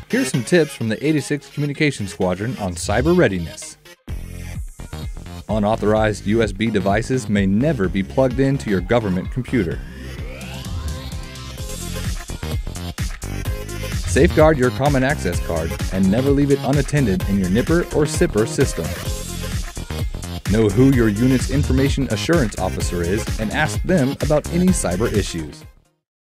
Here's some tips from the 86th Communications Squadron on cyber readiness. Unauthorized USB devices may never be plugged into your government computer. Safeguard your common access card and never leave it unattended in your NIPR or SIPR system. Know who your unit's information assurance officer is and ask them about any cyber issues.